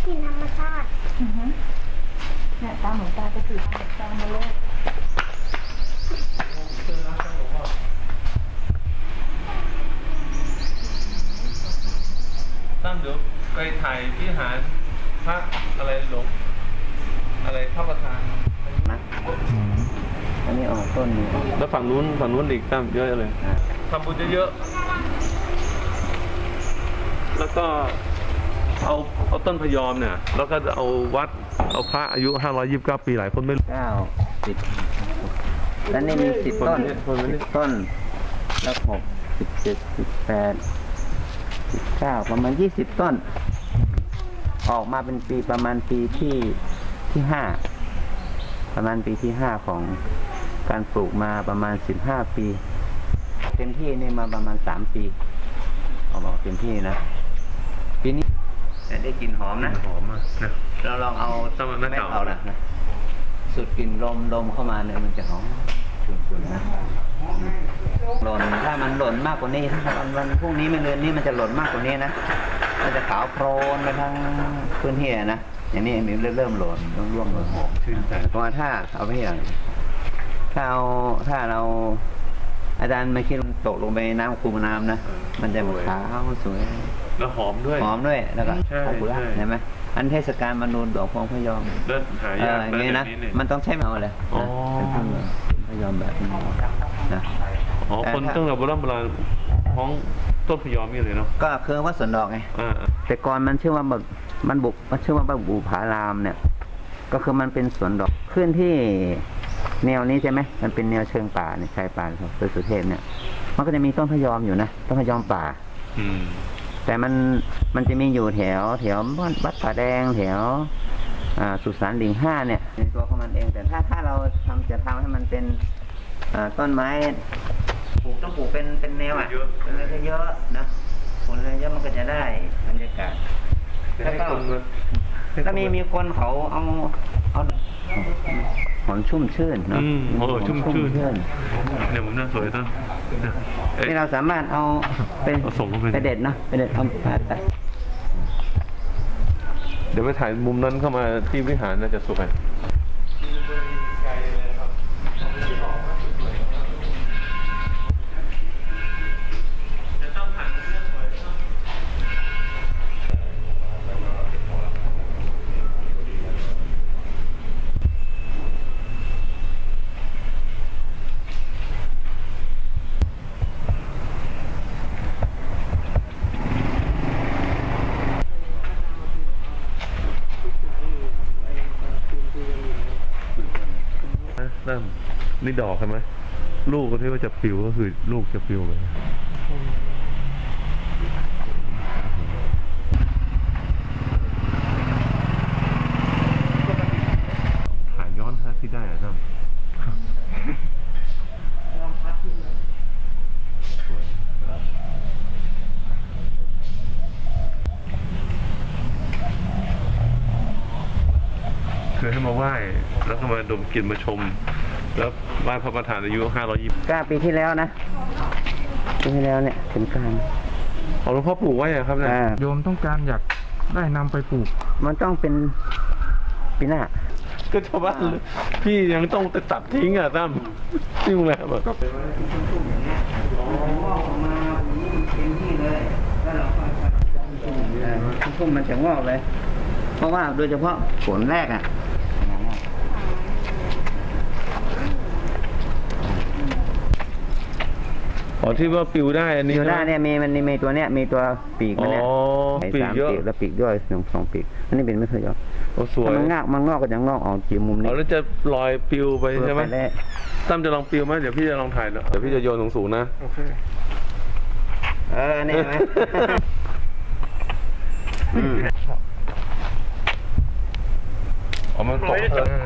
ลิ่นธรรมชาติเนี่ยตาหนูตาจะถือตามาโลกตั้งเดี๋ยวไปถ่ายวิหารพระอะไรหลวงอะไรพระประธานนะอันนี้ออกต้นนี้แล้วฝั่งนู้นอีกตั้งเยอะเลยทำบุญเยอะๆแล้วก็เอาต้นพยอมเนี่ยแล้วก็เอาวัดเอาพระอายุ529 ปีหลายคนไม่รู้ 9 10แล้วนี่มี10 ต้น10 ต้นแล้ว6 17 18 19ประมาณ20 ต้นออกมาเป็นปีประมาณปีที่5ประมาณปีที่5ของการปลูกมาประมาณ15 ปีเต็มที่นี่มาประมาณ3 ปีออกมาเต็มที่นะปีนี้แต่ได้กลิ่นหอมนะหอมมากนะเราลองเอาไม่เอานะสูดกลิ่นลมเข้ามาเนี่ยมันจะหอมฉุนๆนะหล่นถ้ามันหล่นมากกว่านี้ถ้าวันพรุ่งนี้ไม่เดือนนี้มันจะหล่นมากกว่านี้นะมันจะขาวโพลนไปทั้งพื้นที่นะอย่างนี้มีเริ่มหล่นร่วงหล่นหอมชื่นใจเพราะว่าถ้าเอาไปอย่างถ้าเราอาจารย์ไม่คิดตกลงไปน้ำคูน้ำนะมันจะขาวสวยแล้วหอมด้วยแล้วก็หอมเบื่อใช่ไหมอันเทศกาลมนูนดอกพวงพยอมอย่างนี้นะมันต้องใช้เอาเลยเป็นพยอมแบบนี้นะคนตั้งแต่โบราณห้องต้นพยอมนี่เลยเนาะก็คือว่าสวนดอกไงแต่ก่อนมันชื่อว่ามันชื่อว่าบุผารามเนี่ยก็คือมันเป็นสวนดอกขึ้นที่แนวนี้ใช่ไหมมันเป็นแนวเชิงป่าเนี่ยชายป่าของสุเทพเนี่ยมันก็จะมีต้นพยอมอยู่นะต้นพยอมป่าแต่มันจะมีอยู่แถววัดป่าแดงแถวสุสานลิง5เนี่ยในตัวของมันเองแต่ถ้าเราจะทำให้มันเป็นต้นไม้ต้องปลูกเป็นแนวเป็นอะไรเยอะนะผลอะไรเยอะมันก็จะได้บรรยากาศแล้วก็มีคนเขาเอาหอมชุ่มชื่นเนาะชุ่มชื่นเนี่ยผมน่าสวยต้นที่เราสามารถเอาไปเด็ดเนาะไปเด็ดเอาไปเดี๋ยวไปถ่ายมุมนั้นเข้ามาที่วิหารน่าจะสวยนี่ดอกใช่ไหมลูกก็ที่ว่าจะปลิวก็คือลูกจะปลิวไปถ่ายย้อนท่าที่ได้อะน้ำคือให้มาไหว้แล้วก็มาดมกลิ่นมาชมแล้วไหว้พระประธานอายุ529 ปีที่แล้วนะปีที่แล้วเนี่ยถึงการหลวงพ่อปลูกไว้ครับเนี่ยโยมต้องการอยากได้นำไปปลูกมันต้องเป็นปีหน้าก็ชาวบ้านพี่ยังต้องตัดทิ้งอ่ะตั้มที่โรงแรมก็พุ่มมันจะงอกเลยเพราะว่าโดยเฉพาะฝนแรกอ่ะที่ว่าปิวได้อันนี้ปิวได้เนี่ยมันมีตัวเนี้ยมีตัวปีกมันเนี่ย3 ปีกแล้วปีกด้วย2 ปีกอันนี้เป็นไม่เคยยอมสวยมันงอกก็จะงอกออกกี่มุมนี้แล้วจะลอยปิวไปใช่ไหมตั้มจะลองปิวไหมเดี๋ยวพี่จะลองถ่ายเดี๋ยวพี่จะโยนสูงๆนะโอเคนี่ไหมมันตก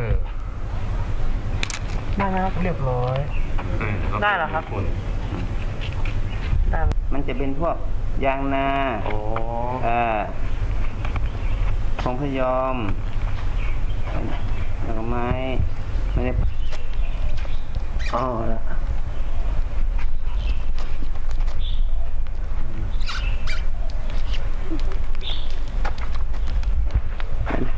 ได้แล้วเรียบร้อยได้แล้วครับมันจะเป็นพวกยางนาของพยอมดอกไม้ไม่ได้แล้ว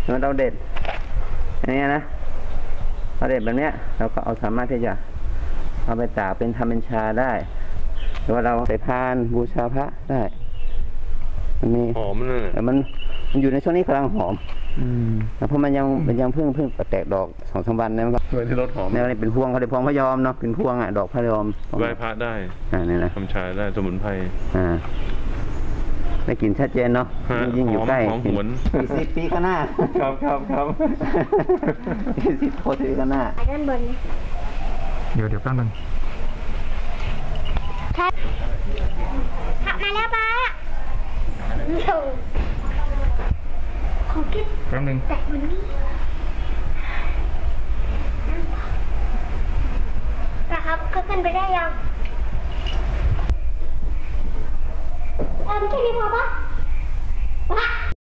เราเด็ดอย่างเงี้ยนะเราเด็ดแบบเนี้ยเราก็เอาสามารถที่จะเอาไปตากเป็นทำเป็นชาได้หรือว่าเราใส่พานบูชาพระได้มันมีหอมนั่นแต่มันอยู่ในช่วงนี้กำลังหอมอืมเพราะมันยังเพิ่งแตกดอก2-3 วันนะมันก็ช่วยที่รสหอมแนวนี้เป็นพวงเขาเรียกพวงพะยอมเนาะเป็นพวงอ่ะดอกพะยอมไหว้พระได้นี่นะทำชาได้สมุนไพรได้กลิ่นชัดเจนเนาะฮะยิ่งอยู่ใกล้หอมหวนอีก10 ปีข้างหน้าครับ 10 ปีข้างหน้าไปด้านบนเดี๋ยวแป๊บนึงขับมาแล้วป้าเดี๋ยวขอคิดแป๊บนึงแตะบนนี้นะครับก็ขึ้นไปได้ยังแค่นี้พอปะ